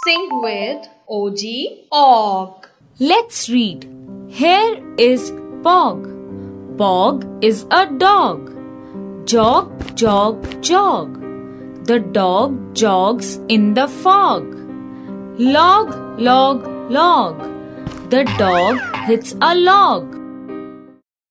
Sing with OG Og. Let's read. Here is Pog. Pog is a dog. Jog, jog, jog. The dog jogs in the fog. Log, log, log. The dog hits a log.